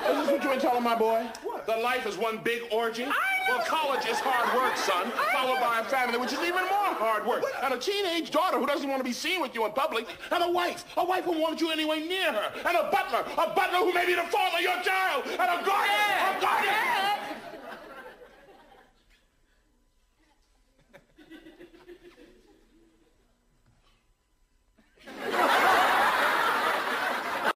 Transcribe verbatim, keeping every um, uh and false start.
Is this what you ain't telling my boy? What? That life is one big orgy? I know. Well, college is hard work, son, followed by a family, which is even more hard work. And a teenage daughter who doesn't want to be seen with you in public, and a wife, a wife who wants you anywhere near her, and a butler, a butler who may be the father of your child, and a guardian, a guardian,